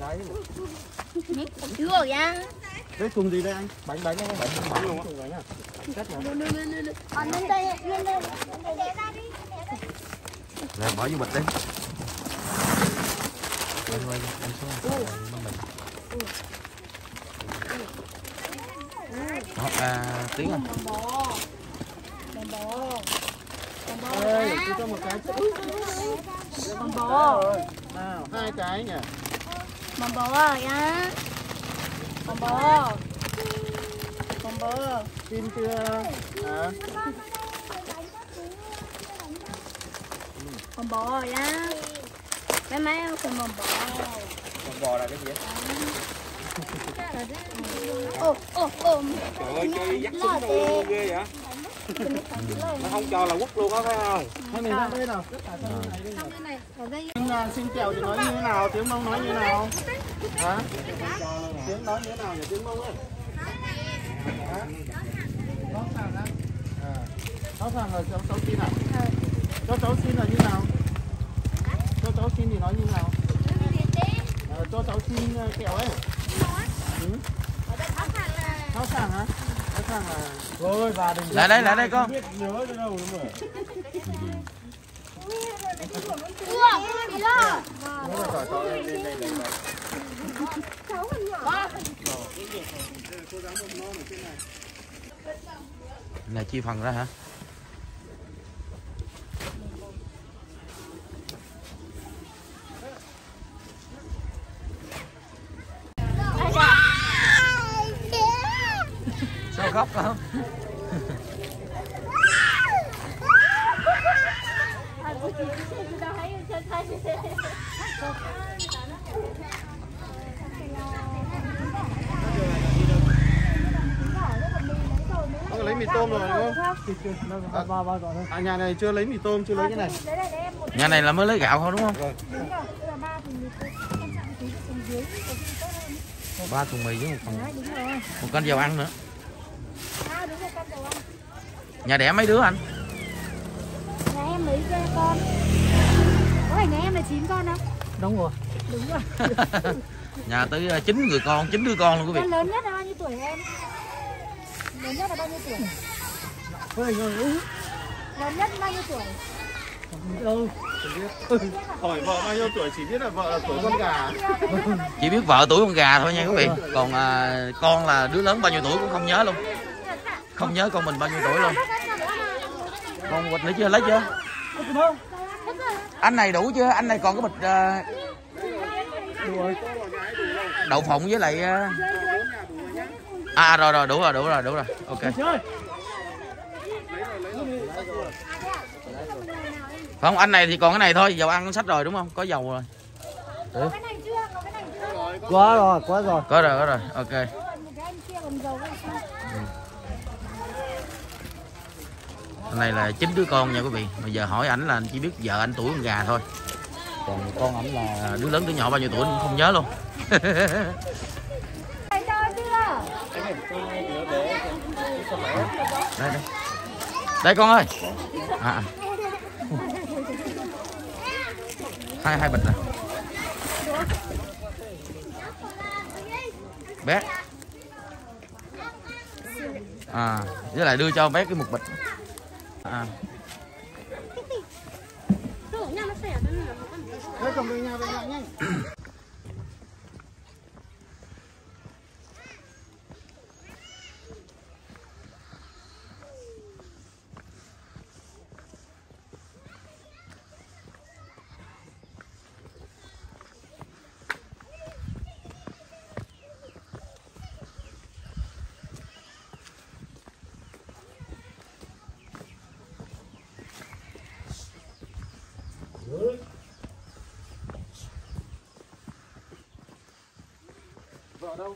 Chưa nha. Cái thùng gì đây anh? Bánh anh, bánh luôn á. Cắt nào. Lên đây, lên đây. Rồi bỏ vô bịch đi. Đó, tiếng à. Ê, chỉ cho một cái chứ. Bò bò. Nào, 2 cái nhỉ? Bò bò nha. Bò bò. Bò bò. Xin chưa? Hả? Bò bò nha. Mấy mấy em cần bò bò. Con bò là cái gì? Ô. Trời ơi, chơi dắt súng đâu ghê vậy? Nó không cho là quất luôn á phải không? Hai mình ra đây nào. Xin chào thì nói như thế nào? Tiếng Mông nói như thế nào? Hả? Tiếng nói như thế nào nhỉ? Tiếng Mông ơi. Hả? Nó sàng á? Nó sàng là cháu xin à? Cho cháu xin là như nào? Cho cháu xin thì nói như nào? Cho cháu xin kẹo ấy. Tháo sàng hả? Tháo sàng là... Thôi bà đừng... Lại đây con. Biết nhớ tới đâu đúng rồi. Này chia phần ra hả? Sao khóc không? Có lấy mì tôm rồi đúng không? À, nhà này chưa lấy mì tôm, chưa lấy cái này. Nhà này là mới lấy gạo thôi đúng không? Rồi. 3 thùng mì với một cân dầu ăn nữa. Nhà đẻ mấy đứa anh? Nhà em mấy con? Có phải nhà em là 9 con không? Đúng rồi. Đúng rồi. Nhà tới 9 người con, 9 đứa con luôn quý vị. Con lớn nhất là bao nhiêu tuổi em? Lớn nhất là bao nhiêu tuổi? Lớn nhất bao nhiêu tuổi? Đâu? Hỏi vợ bao nhiêu tuổi, chỉ biết là vợ là tuổi con gà. Chỉ biết vợ tuổi con gà thôi nha quý vị. Còn con là đứa lớn bao nhiêu tuổi cũng không nhớ luôn. Không nhớ con mình bao nhiêu tuổi luôn. Con bịch nữa chưa, lấy chưa? Anh này đủ chưa? Anh này còn cái bịch đậu phộng với lại rồi đủ rồi. Ok. Không, anh này thì còn cái này thôi, dầu ăn sách rồi đúng không? Có dầu rồi. Có cái này chưa? Có rồi. Có rồi, ok. Cái này là 9 đứa con nha quý vị. Bây giờ hỏi ảnh là anh chỉ biết vợ anh tuổi con gà thôi. Còn con ảnh là đứa lớn đứa nhỏ bao nhiêu tuổi cũng không nhớ luôn. Đây con ơi. Hai bịch nè. Bé. Với lại đưa cho bé cái một bịch. Đây cầm về nhà nhanh. Vợ đâu?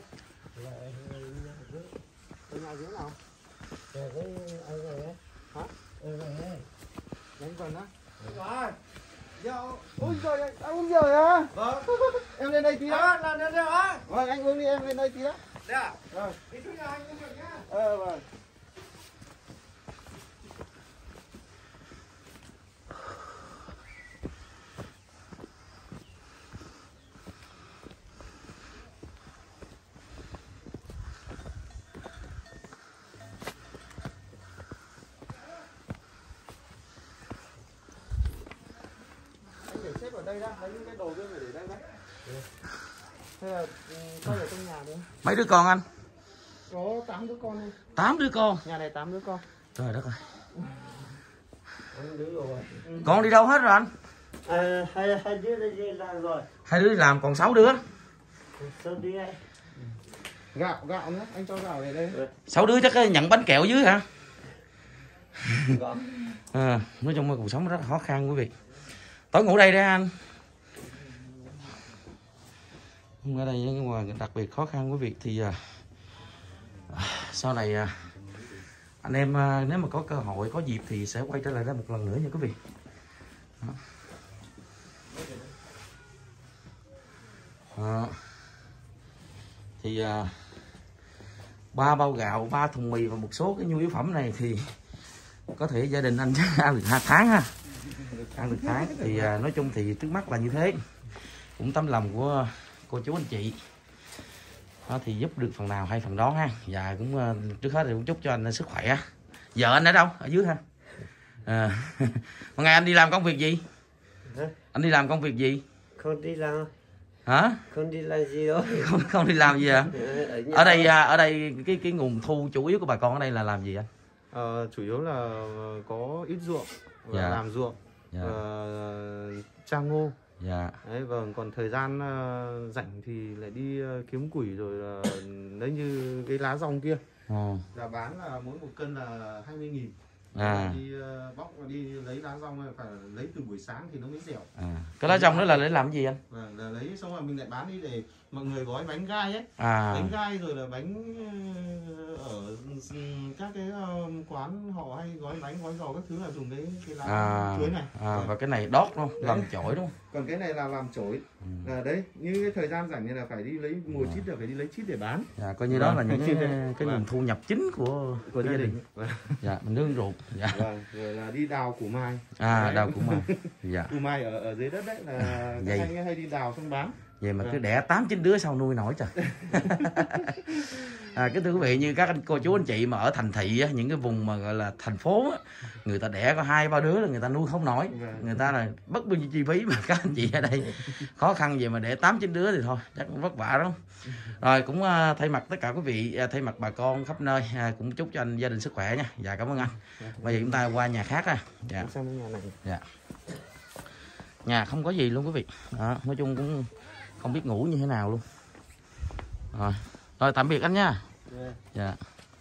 Ở nhà dưới nào? Về với anh rồi. Hả? Đánh vần á? Rồi. Ôi trời ơi, anh uống rồi á? Vâng. Em lên đây tí đó. Lên đây hả? Vâng, anh uống đi, em lên đây tí đó. Đây à? Rồi. Đi xuống nhà anh uống được nhá. Vâng. đây đó, lấy những cái đồ kia phải để đây đấy. Hay là coi ở trong nhà nữa. Mấy đứa con anh? Có 8 đứa con luôn. 8 đứa con. Nhà này 8 đứa con. Trời đất ơi. 8 đứa rồi. Con đi đâu hết rồi anh? Hai đứa đi làm rồi. 2 đứa đi làm còn 6 đứa. 6 đứa đây. Gạo nữa, anh cho gạo về đây. 6 đứa chắc nhận bánh kẹo dưới hả? Nói chung là cuộc sống rất là khó khăn quý vị. Tối ngủ đây đấy anh. Ở đây nhưng mà đặc biệt khó khăn quý vị thì sau này anh em nếu mà có cơ hội có dịp thì sẽ quay trở lại đây một lần nữa nha quý vị. Đó. Thì 3 bao gạo, 3 thùng mì và một số cái nhu yếu phẩm này thì có thể gia đình anh ăn được 2 tháng ha, ăn được tháng. Thì nói chung thì trước mắt là như thế, cũng tấm lòng của cô chú anh chị đó, thì giúp được phần nào hay phần đó ha. Và cũng trước hết thì cũng chúc cho anh sức khỏe. Vợ anh ở đâu? Ở dưới ha. Một ngày anh đi làm công việc gì? Anh đi làm công việc gì? Không đi làm. Hả? Không đi làm gì đâu. Không đi làm gì à? Ở đây cái nguồn thu chủ yếu của bà con ở đây là làm gì anh? Chủ yếu là có ít ruộng, dạ. Làm ruộng, dạ. Trang ngô. Dạ. Đấy, vâng, còn thời gian rảnh thì lại đi kiếm củi rồi lấy như cái lá rong kia. Là bán là mỗi một cân là 20.000. Đi bóc và đi lấy lá rong phải lấy từ buổi sáng thì nó mới dẻo. Cái lá rong đó là để làm gì anh? Là lấy xong rồi mình lại bán đi để mọi người gói bánh gai ấy. Bánh gai rồi là bánh ở các cái quán họ hay gói bánh gói giò các thứ là dùng cái lá chuối này. Và cái này đót đúng không? Làm chổi đúng không? Còn cái này là làm chổi. Đấy, như cái thời gian rảnh này là phải đi lấy mùa chít là phải đi lấy chít để bán. Coi như đó là những cái nguồn thu nhập chính của gia đình. Dạ, mình nương ruột. Dạ. Rồi là đi đào củ mai. Đào củ mai. Dạ. Củ mai ở dưới đất đấy là các anh hay đi đào xong bán. Vậy mà cứ đẻ 8-9 đứa sao nuôi nổi trời. Cái thưa quý vị, như các cô chú anh chị mà ở thành thị á, những cái vùng mà gọi là thành phố á, người ta đẻ có 2-3 đứa là người ta nuôi không nổi. Người ta là bất bao nhiêu chi phí, mà các anh chị ở đây khó khăn vậy mà đẻ 8-9 đứa thì thôi chắc cũng vất vả đó. Rồi cũng thay mặt tất cả quý vị, thay mặt bà con khắp nơi cũng chúc cho anh gia đình sức khỏe nha. Dạ, cảm ơn anh. Bây giờ chúng ta qua nhà khác ha. Dạ. Dạ. Nhà không có gì luôn quý vị. Đó, nói chung cũng không biết ngủ như thế nào luôn. Rồi tạm biệt anh nha. Dạ.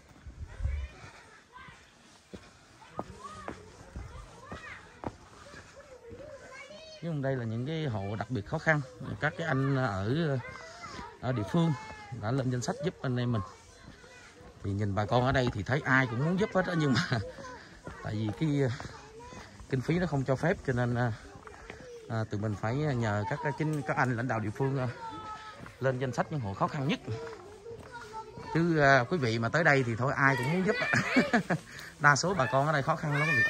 Nhưng đây là những cái hộ đặc biệt khó khăn, các cái anh ở địa phương đã lên danh sách giúp anh em mình. Thì nhìn bà con ở đây thì thấy ai cũng muốn giúp hết đó, nhưng mà tại vì cái kinh phí nó không cho phép, cho nên tụi mình phải nhờ các anh lãnh đạo địa phương lên danh sách những hộ khó khăn nhất. Chứ quý vị mà tới đây thì thôi ai cũng muốn giúp. Đa số bà con ở đây khó khăn lắm quý vị.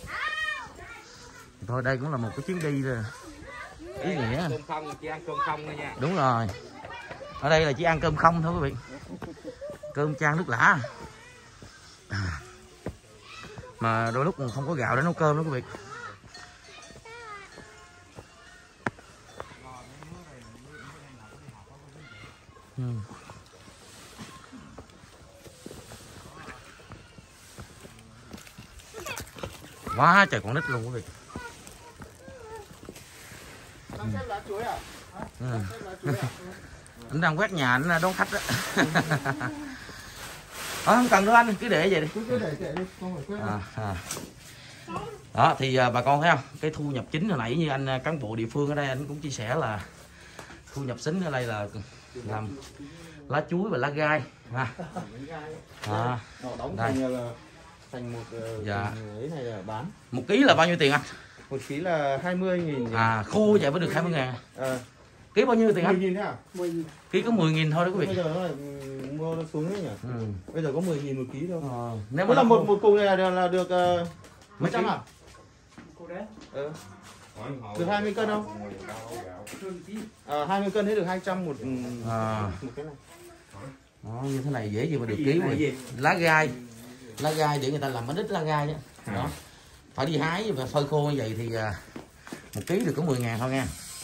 Thôi đây cũng là một cái chuyến đi ý nghĩa. Cơm không, chỉ ăn cơm không thôi nha. Đúng rồi. Ở đây là chỉ ăn cơm không thôi quý vị. Cơm chan nước lã. Mà đôi lúc còn không có gạo để nấu cơm đó quý vị. Quá trời con nít luôn quý vị. Anh đang quét nhà, anh đón khách đó. Không cần đâu anh, cứ để vậy đi. Đó thì bà con thấy không, cái thu nhập chính hồi nãy như anh cán bộ địa phương ở đây anh cũng chia sẻ là thu nhập chính ở đây là làm lá chuối và lá gai. Đây. Thành một dạ. ấy này là bán. 1 ký là bao nhiêu tiền anh? 1 ký là 20.000. Khô vậy mới được 20.000. Ký bao nhiêu tiền anh? 10.000 thế à? Ký có 10.000 thôi đó quý vị. Bây giờ nó mua nó xuống đấy nhỉ? Bây giờ có 10.000 1 ký thôi. Nếu mà là một cục này là được mấy trăm à? Được 20 cân không? 20 cân thế được 200 một cái này. Đó, như thế này dễ gì mà được ký rồi. Lá gai. Lá gai để người ta làm bánh ít lá gai đó. Phải đi hái và phơi khô như vậy thì 1 ký được có 10.000 thôi nha.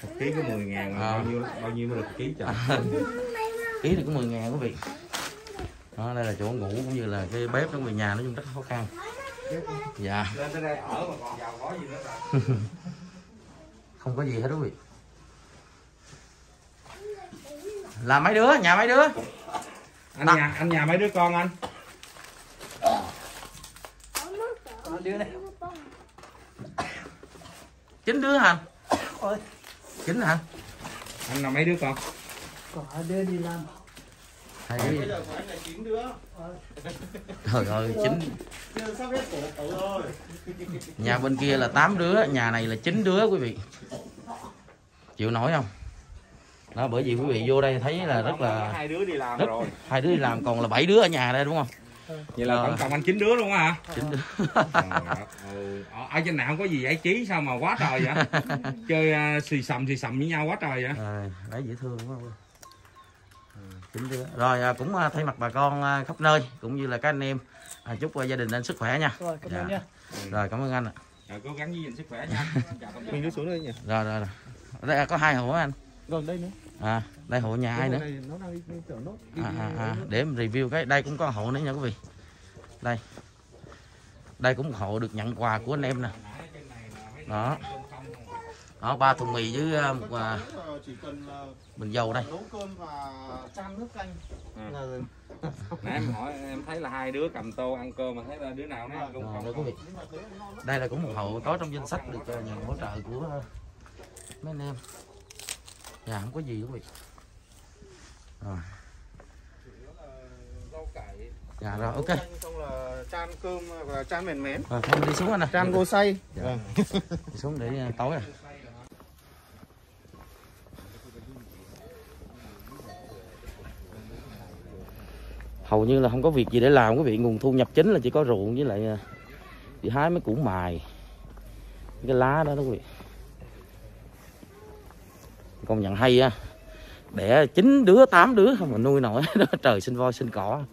1 ký có 10.000 mà bao nhiêu mới được ký trời. Ký thì có 10.000 quý vị. Đó, đây là chỗ ngủ cũng như là cái bếp trong người nhà nói chung rất khó khăn. Dạ. Lên tới đây ở mà còn giàu có gì nữa rồi. Không có gì hết quý vị. Là mấy đứa, nhà mấy đứa? Anh nhà mấy đứa con anh? Đứa này. 9 đứa hả? 9 hả? Anh là mấy đứa con? Có 2 đứa đi làm. 2 đứa. Bây giờ phải là 9 đứa. Trời ơi, 9. Sắp hết cổ tự rồi. Nhà bên kia là 8 đứa, nhà này là 9 đứa quý vị. Chịu nổi không? Đó, bởi vì quý vị vô đây thấy là rất là 2 đứa đi làm rất, rồi. 2 đứa đi làm, còn là 7 đứa ở nhà đây đúng không? Vậy là tổng cộng anh 9 đứa luôn á hả? 9 đứa. Ở trên này không có gì giải trí sao mà quá trời vậy? Chơi xì xầm với nhau quá trời vậy? Đấy dễ thương đúng không? 9 đứa. Rồi cũng thay mặt bà con khắp nơi cũng như là các anh em chúc gia đình anh sức khỏe nha. Rồi, cảm ơn nha. Rồi cảm ơn anh ạ. Cố gắng giữ gìn sức khỏe nha. Mình đi xuống đây nhỉ? Rồi. Ở đây có 2 hộ anh. Rồi đây nữa. Đây hộ nhà ai nữa? Nó đang đi chở nốt. Để em review cái đây cũng có hộ nữa nha quý vị. Đây cũng một hộ được nhận quà của anh em nè. Đó. Đó 3 thùng mì với một bình dầu đây. Nấu cơm và chan nước canh. Nãy em hỏi em thấy là 2 đứa cầm tô ăn cơm mà thấy là đứa nào nó ăn cơm không? Quý vị. Đây là cũng một hộ có trong danh sách được nhận hỗ trợ của mấy anh em. Nhà không có gì quý vị. Rồi. Dạ rồi ok. Xong là chan cơm và chan mền mén. Rồi thôi đi xuống anh nè. Chan gô xay. Dạ. Đi xuống để tối rồi. Hầu như là không có việc gì để làm quý vị, nguồn thu nhập chính là chỉ có ruộng với lại đi hái mấy củ mài, cái lá đó quý vị. Công nhận hay á, đẻ 9 đứa 8 đứa không mà nuôi nổi đó, trời sinh voi sinh cỏ.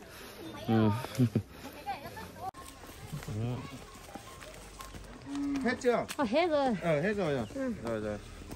Hết chưa? Hết rồi. Hết rồi à? Rồi.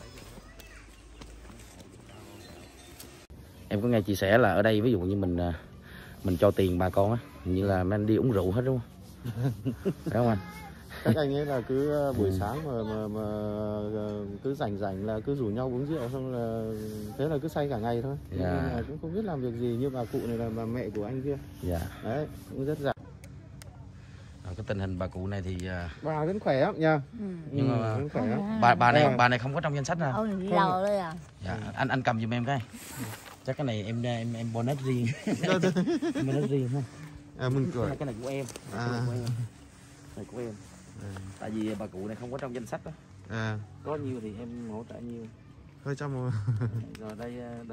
Em có nghe chia sẻ là ở đây ví dụ như mình cho tiền bà con á, như là mình đi uống rượu hết đúng không? Phải không anh? Các anh ấy là cứ buổi sáng mà cứ rảnh là cứ rủ nhau uống rượu, xong là thế là cứ say cả ngày thôi. Nên là cũng không biết làm việc gì, như bà cụ này là bà mẹ của anh kia. Dạ. Đấy, cũng rất rảnh. Cái tình hình bà cụ này thì bà vẫn khỏe lắm nha. Nhưng mà vẫn khỏe lắm. bà này không có trong danh sách nào. Ông đi lầu đây à? Dạ, anh cầm giùm em cái. Chắc cái này em bonus riêng. Em bonus riêng ha. Mừng tuổi. Cái này của em. Này của em. Tại vì bà cụ này không có trong danh sách đó. Có nhiêu thì em hỗ trợ nhiêu. Hơi trong rồi. Rồi đây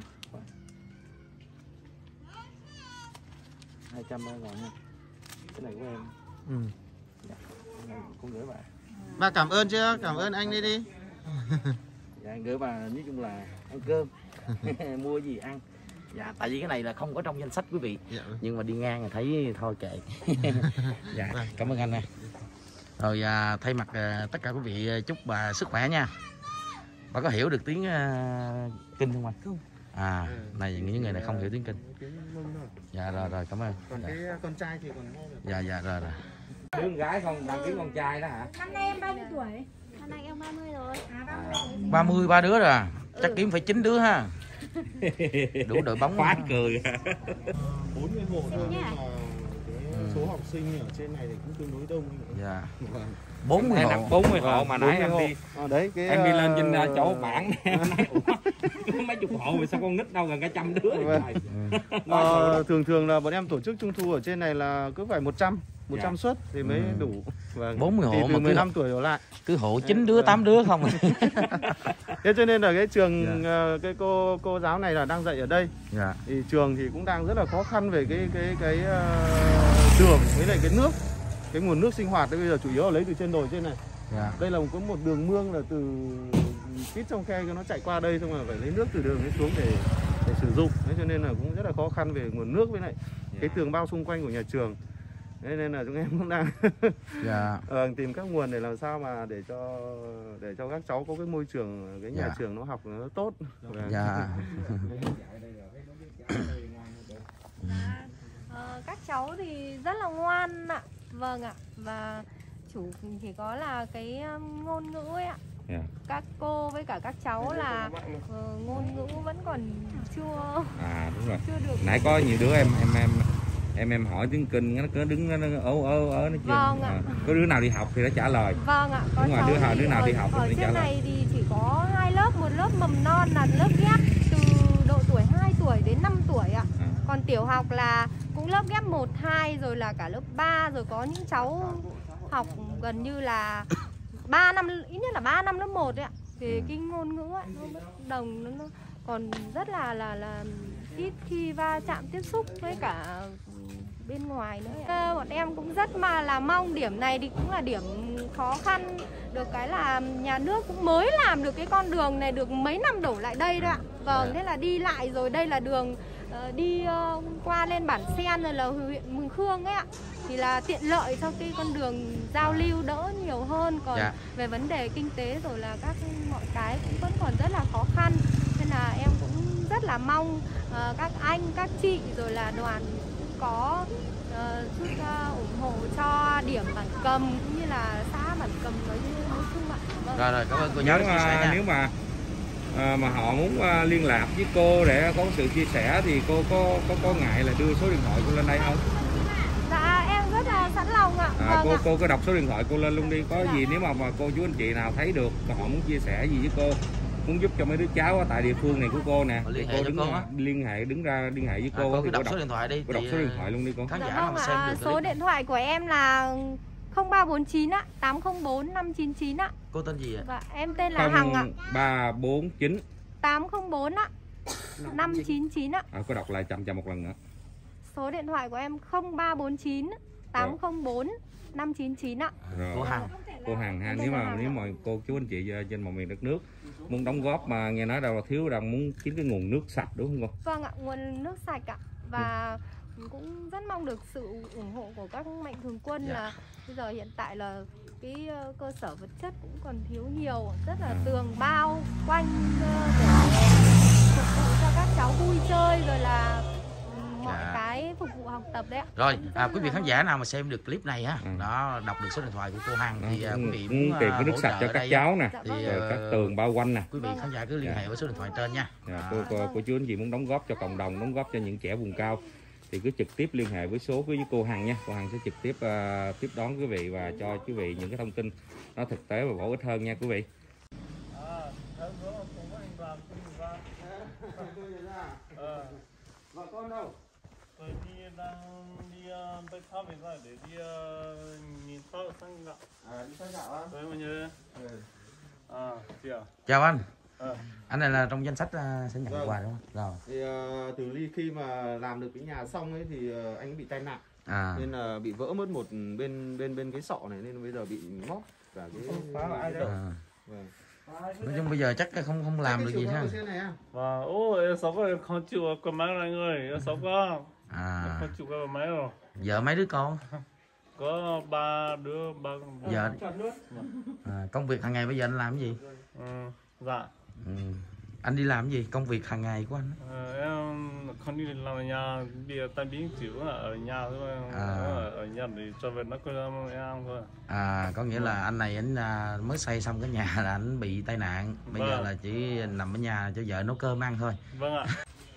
200 rồi nha. Cái này của em. Dạ. Cái này cũng gửi bà. Bà cảm ơn chưa? Cảm ơn anh đi. Dạ gửi bà nói chung là ăn cơm. Mua gì ăn. Dạ tại vì cái này là không có trong danh sách quý vị. Dạ. Nhưng mà đi ngang là thấy thôi kệ. Dạ cảm ơn anh nè. Rồi thay mặt tất cả quý vị chúc bà sức khỏe nha. Bà có hiểu được tiếng Kinh không anh? Không. Này những người này không hiểu tiếng Kinh. Dạ rồi cảm ơn. Còn cái con trai thì còn nghe được. Dạ rồi. Đứa con gái không đăng ký con trai đó hả? Năm nay em bao nhiêu tuổi? Năm nay em 30 rồi. 30 3 đứa rồi. Chắc kiếm phải 9 đứa ha. Đủ đội bóng. Quá cười. 40 hộ thôi nhưng mà cái số học sinh ở trên này thì cũng tương đối đông. Dạ. 40 hộ. 40 hộ mà nãy em đi. Đấy cái Em đi lên trên chỗ bảng mấy chục hộ rồi sao con nít đâu gần cả 100 đứa. Thường là bọn em tổ chức trung thu ở trên này là cứ phải 100 suất thì mới đủ. 40 hộ mà 15 tuổi đổ lại. Cứ hộ 9 đứa 8 đứa không. Thế cho nên là cái trường cái cô giáo này là đang dạy ở đây. Dạ. Thì trường thì cũng đang rất là khó khăn về cái đường với lại cái nước. Cái nguồn nước sinh hoạt bây giờ chủ yếu là lấy từ trên đồi trên này. Dạ. Đây là có một đường mương là từ tít trong khe nó chạy qua đây, xong rồi phải lấy nước từ đường ấy xuống để sử dụng. Thế cho nên là cũng rất là khó khăn về nguồn nước với lại cái tường bao xung quanh của nhà trường. Thế nên là chúng em cũng đang Dạ. tìm các nguồn để làm sao mà để cho các cháu có cái môi trường, cái nhà trường nó học nó tốt. Dạ. Các cháu thì rất là ngoan ạ. Vâng ạ. Và chủ chỉ có là cái ngôn ngữ ấy ạ. Các cô với cả các cháu là ngôn ngữ vẫn còn chưa đúng rồi. Chưa được. Nãy có nhiều đứa em hỏi tiếng Kinh nó cứ đứng nó nó vâng ạ. Có đứa nào đi học thì nó trả lời. Vâng ạ. Có đúng rồi, đứa nào đi học ở thì nó trả trên lời. này thì chỉ có 2 lớp, một lớp mầm non là lớp ghép từ độ tuổi 2 tuổi đến 5 tuổi ạ. Còn tiểu học là cũng lớp ghép 1, 2 rồi là cả lớp 3, rồi có những cháu học gần như là 3 năm, ít nhất là 3 năm lớp 1 đấy ạ. Thì cái ngôn ngữ ấy, nó bất đồng, nó còn rất là ít khi va chạm tiếp xúc với cả bên ngoài nữa. Bọn em cũng rất là mong điểm này thì cũng là điểm khó khăn. Được cái là nhà nước cũng mới làm được cái con đường này được mấy năm đổ lại đây thôi ạ. Vâng, thế là đi lại rồi đây là đường đi qua lên Bản Sen rồi là huyện Mường Khương ấy ạ. Thì là tiện lợi cho cái con đường giao lưu đỡ nhiều hơn. Còn về vấn đề kinh tế rồi là mọi cái cũng vẫn còn rất là khó khăn. Nên là em cũng rất là mong các anh, các chị rồi là đoàn có chút ủng hộ cho điểm Bản Cầm cũng như là xã Bản Cầm nói chung ạ. Vâng. Rồi, cảm ơn cô giáo chia sẻ nha. Nếu mà họ muốn liên lạc với cô để có sự chia sẻ thì cô có ngại là đưa số điện thoại cô lên đây không? Dạ em rất là sẵn lòng ạ. Vâng cô có đọc số điện thoại cô lên luôn đi. Có gì nếu mà cô chú anh chị nào thấy được họ muốn chia sẻ gì với cô, muốn giúp cho mấy đứa cháu ở tại địa phương này của cô nè, liên hệ liên hệ với cô. Cô thì đọc số điện thoại đi. Cô đọc số điện thoại luôn đi cô. Khán giả vâng xem được số điện thoại của em là 0349 ạ, 804 599 ạ. Cô tên gì ạ? Và em tên là Hằng ạ. 0349 804 ạ. 599 ạ. Cô đọc lại chậm một lần nữa. Số điện thoại của em 0349 804 599 ạ. Rồi. Cô Hằng ha. Nếu mà cô chú anh chị trên mọi miền đất nước muốn đóng góp mà nghe nói đâu là thiếu rằng muốn kiếm cái nguồn nước sạch đúng không cô? Vâng ạ, nguồn nước sạch ạ. Và cũng rất mong được sự ủng hộ của các mạnh thường quân. Là bây giờ hiện tại là cái cơ sở vật chất cũng còn thiếu nhiều, rất là tường bao quanh để phục vụ cho các cháu vui chơi rồi là mọi cái phục vụ học tập đấy ạ. Rồi, quý vị khán giả nào mà xem được clip này á, đó đọc được số điện thoại của cô Hằng thì quý vị muốn tìm cái nước sạch cho các cháu nè, thì rồi các tường bao quanh nè. Quý vị khán giả cứ liên hệ với số điện thoại trên nha. Cô chú anh chị muốn đóng góp cho cộng đồng, đóng góp cho những trẻ vùng cao thì cứ trực tiếp liên hệ với số với cô Hằng nha. Cô Hằng sẽ trực tiếp tiếp đón quý vị và cho quý vị những cái thông tin nó thực tế và bổ ích hơn nha quý vị. Vợ con đâu? Tôi đang đi tới tháp về rồi để đi nhìn tháp sang gạo. Đi sang gạo á? Đấy mọi người. Chào anh. Anh này là trong danh sách sẽ nhận quà đúng không? Rồi. Thì từ khi mà làm được cái nhà xong ấy thì anh bị tai nạn. Nên là bị vỡ mất một bên cái sọ này nên bây giờ bị móc cả cái Nói chung bây giờ chắc không làm được gì ha. Và sáu có không chịu cái máy này người, sáu có không chịu cái máy rồi. Vợ mấy đứa con? Có 3 đứa, 3 vợ. Công việc hàng ngày bây giờ anh làm cái gì? Dạ. Anh đi làm cái gì? Công việc hàng ngày của anh? Em không đi làm ở nhà, đi tại biến chịu ở nhà thôi. Ở nhà thì cho về nó cứ ăn thôi. Có nghĩa là anh này anh mới xây xong cái nhà là anh bị tai nạn. Bây giờ là chỉ nằm ở nhà cho vợ nấu cơm ăn thôi. Vâng ạ.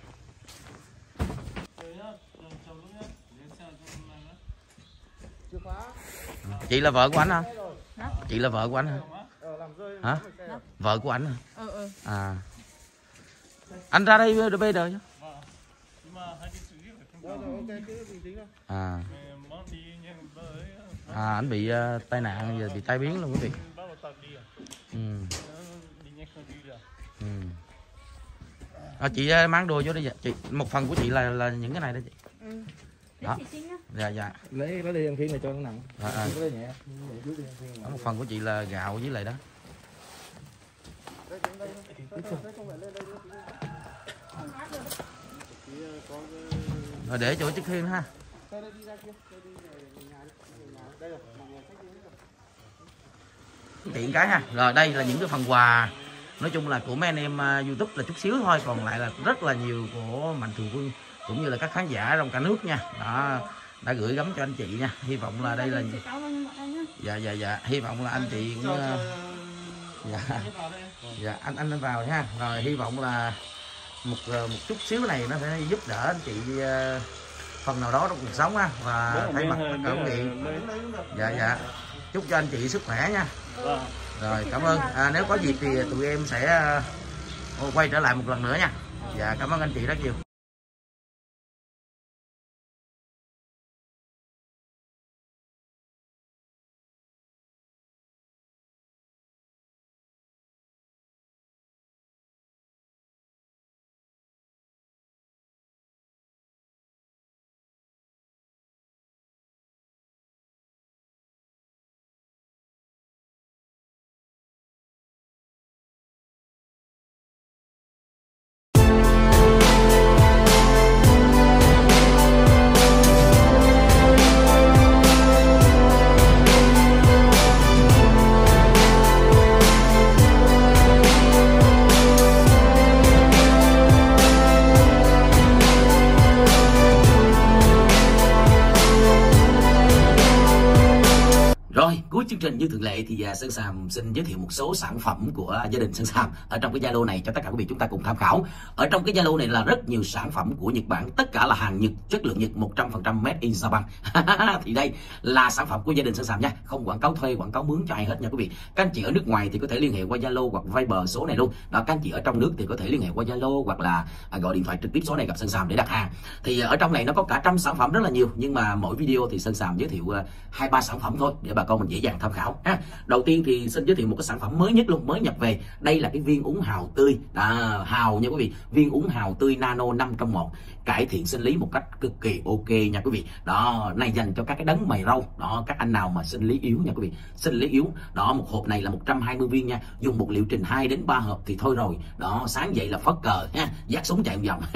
Chị là vợ của anh hả? Chị là vợ của anh hả? Hả? Vợ của anh hả? Anh ra đây bây giờ chứ? Anh bị tai nạn giờ bị tai biến luôn quý vị. Chị mang đồ vô đây chị. Một phần của chị là những cái này đó chị. Đó. Dạ. Lấy đi ăn phiên này cho nó nặng. Một phần của chị là gạo với lại đó. Rồi để chỗ chiếc khiên ha. Đây đi ra kia, đây đi về nhà, đây rồi, mọi người xách đi rồi. Tiện cái ha. Rồi đây là những cái phần quà nói chung là của mấy anh em YouTube là chút xíu thôi, còn lại là rất là nhiều của Mạnh Thường Quân cũng như là các khán giả trong cả nước nha. Đó, đã gửi gắm cho anh chị nha. Hy vọng là đây là dạ hy vọng là anh chị cũng dạ anh vào nha. Rồi hy vọng là một chút xíu này nó sẽ giúp đỡ anh chị phần nào đó trong cuộc sống ha, và thay mặt tất cả quý vị. Dạ chúc cho anh chị sức khỏe nha. Rồi cảm ơn. Nếu có dịp thì tụi em sẽ quay trở lại một lần nữa nha. Dạ cảm ơn anh chị rất nhiều. Cuối chương trình như thường lệ thì Sơn Sàm xin giới thiệu một số sản phẩm của gia đình Sơn Sàm ở trong cái Zalo này cho tất cả quý vị chúng ta cùng tham khảo. Ở trong cái Zalo này là rất nhiều sản phẩm của Nhật Bản, tất cả là hàng Nhật, chất lượng Nhật 100% made in Japan. Thì đây là sản phẩm của gia đình Sơn Sàm nha, không quảng cáo thuê, quảng cáo mướn cho ai hết nha quý vị. Các anh chị ở nước ngoài thì có thể liên hệ qua Zalo hoặc Viber số này luôn. Đó, các anh chị ở trong nước thì có thể liên hệ qua Zalo hoặc là gọi điện thoại trực tiếp số này gặp Sơn Sàm để đặt hàng. Thì ở trong này nó có cả trăm sản phẩm rất là nhiều, nhưng mà mỗi video thì Sơn Sàm giới thiệu 2-3 sản phẩm thôi để bà con mình dễ dàng tham khảo ha. Đầu tiên thì xin giới thiệu một cái sản phẩm mới nhất luôn, mới nhập về. Đây là cái viên uống hào tươi, hào nha quý vị, viên uống hào tươi nano 5 trong 1, cải thiện sinh lý một cách cực kỳ ok nha quý vị. Đó, này dành cho các cái đấng mày râu, đó, các anh nào mà sinh lý yếu nha quý vị, sinh lý yếu. Đó, một hộp này là 120 viên nha, dùng một liệu trình 2 đến 3 hộp thì thôi rồi. Đó, sáng dậy là phất cờ ha, dắt súng chạy vòng.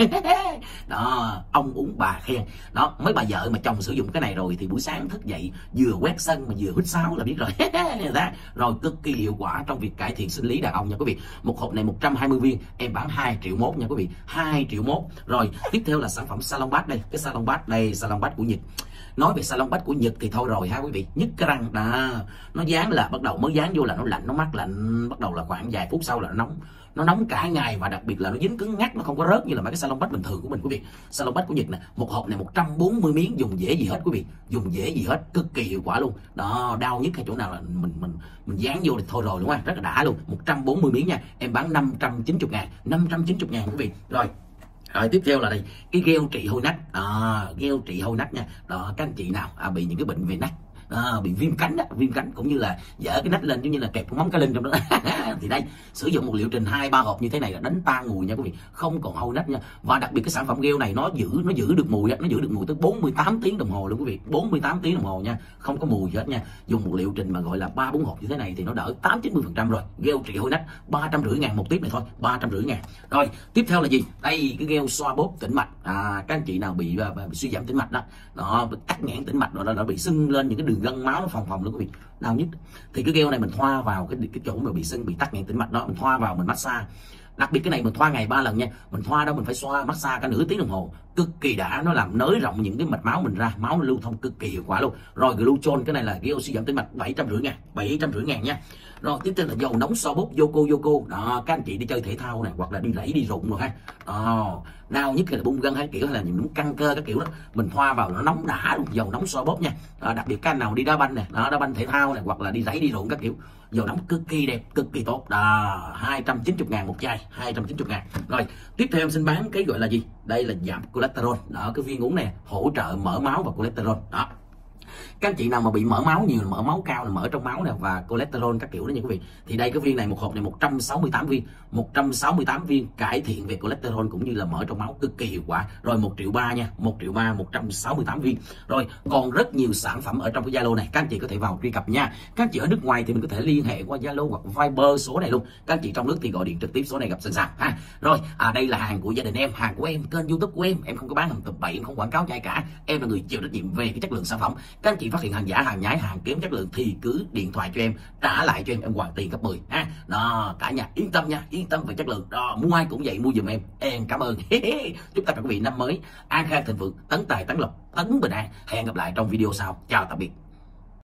Đó, ông uống bà khen. Đó, mấy bà vợ mà chồng sử dụng cái này rồi thì buổi sáng thức dậy vừa quét sân mà vừa hít sáo là biết rồi. Rồi cực kỳ hiệu quả trong việc cải thiện sinh lý đàn ông nha quý vị. Một hộp này 120 viên, em bán 2,1 triệu nha quý vị, 2,1 triệu. Rồi tiếp theo là sản phẩm salon bát đây, cái salon bát đây, salon bát của Nhật. Nói về salon bát của Nhật thì thôi rồi ha quý vị, nhức cái răng đó, nó dán là bắt đầu mới dán vô là nó lạnh, nó mát lạnh, bắt đầu là khoảng vài phút sau là nó nóng cả ngày, và đặc biệt là nó dính cứng ngắc, nó không có rớt như là mấy cái salon bát bình thường của mình quý vị. Salon bát của Nhật nè, một hộp này 140 miếng, dùng dễ gì hết quý vị, dùng dễ gì hết, cực kỳ hiệu quả luôn. Đó, đau nhức hay chỗ nào là mình dán vô thì thôi rồi đúng không, rất là đã luôn. 140 miếng nha, em bán 590.000, 590.000 quý vị. Rồi tiếp theo là đây, cái gel trị hôi nách, gel trị hôi nách nha. Đó, các anh chị nào bị những cái bệnh về nách, bị viêm cánh đó, viêm cánh cũng như là dở cái nách lên giống như là kẹp con móng cái lưng trong đó. Thì đây, sử dụng một liệu trình 2-3 hộp như thế này là đánh tan mùi nha quý vị, không còn hôi nách nha. Và đặc biệt cái sản phẩm gel này nó giữ được mùi, nó giữ được mùi tới 48 tiếng đồng hồ luôn quý vị, 48 tiếng đồng hồ nha, không có mùi gì hết nha. Dùng một liệu trình mà gọi là 3-4 hộp như thế này thì nó đỡ 80-90% rồi. Gel trị hôi nách 350.000 một tiếp này thôi, 350.000. Rồi tiếp theo là gì? Đây, cái gel xoa bóp tĩnh mạch. Các anh chị nào bị suy giảm tĩnh mạch đó, tắc nghẽn tĩnh mạch đó, bị sưng lên những cái đường gân máu nó phồng luôn quý vị, đau nhức. Thì cái gel này mình thoa vào cái chỗ mà bị sưng, bị tắc nghẽn tĩnh mạch đó, mình thoa vào mình massage. Đặc biệt cái này mình thoa ngày 3 lần nha, mình thoa đó mình phải xoa massage cả nửa tiếng đồng hồ, cực kỳ đã, nó làm nới rộng những cái mạch máu mình ra, máu nó lưu thông cực kỳ hiệu quả luôn. Rồi glucon, cái này là gel suy giảm tĩnh mạch 750.000 nha. Rồi tiếp theo là dầu nóng xoa bóp Yoko. Đó, các anh chị đi chơi thể thao này hoặc là đi rẫy đi rụng rồi ha, đau nhức hay là bung gân hay kiểu hay là những căng cơ các kiểu đó, mình thoa vào nó nóng đã luôn, dầu nóng xoa bóp nha. Đặc biệt các anh nào đi đá banh này, đá banh thể thao này hoặc là đi rẫy đi rụng các kiểu, dầu nóng cực kỳ đẹp, cực kỳ tốt. 290.000 một chai, 290.000. Rồi tiếp theo em xin bán cái gọi là gì, đây là giảm cholesterol. Đó, cái viên uống này hỗ trợ mỡ máu và cholesterol. Đó, Các anh chị nào mà bị mỡ máu nhiều, mỡ máu cao, mỡ trong máu nè và cholesterol các kiểu đó nha quý vị, thì đây cái viên này, một hộp này 168 viên, 168 viên cải thiện về cholesterol cũng như là mỡ trong máu, cực kỳ hiệu quả. Rồi 1,3 triệu nha, 1,3 triệu 168 viên. Rồi còn rất nhiều sản phẩm ở trong cái Zalo này, các anh chị có thể vào truy cập nha. Các anh chị ở nước ngoài thì mình có thể liên hệ qua Zalo hoặc Viber số này luôn. Các anh chị trong nước thì gọi điện trực tiếp số này gặp sẵn sàng ha. Rồi đây là hàng của gia đình em, hàng của em, kênh YouTube của em không có bán hàng tầm bậy, em không quảng cáo cho ai cả. Em là người chịu trách nhiệm về cái chất lượng sản phẩm. Các anh chị phát hiện hàng giả, hàng nhái, hàng kém chất lượng thì cứ điện thoại cho em, trả lại cho em hoàn tiền gấp 10 ha. Đó, cả nhà yên tâm nha, yên tâm về chất lượng. Đó, mua ai cũng vậy, mua giùm em cảm ơn. Chúc tất cả quý vị năm mới an khang thịnh vượng, tấn tài tấn lộc, tấn bình an. Hẹn gặp lại trong video sau. Chào tạm biệt.